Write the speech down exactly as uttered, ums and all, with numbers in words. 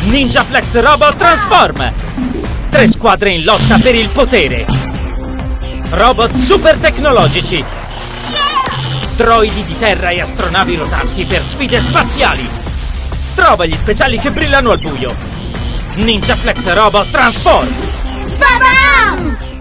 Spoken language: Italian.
Ninja Flex Robot Transform! Tre squadre in lotta per il potere! Robot super tecnologici! Droidi di terra e astronavi rotanti per sfide spaziali! Trova gli speciali che brillano al buio! Ninja Flex Robot Transform! Spa-bam!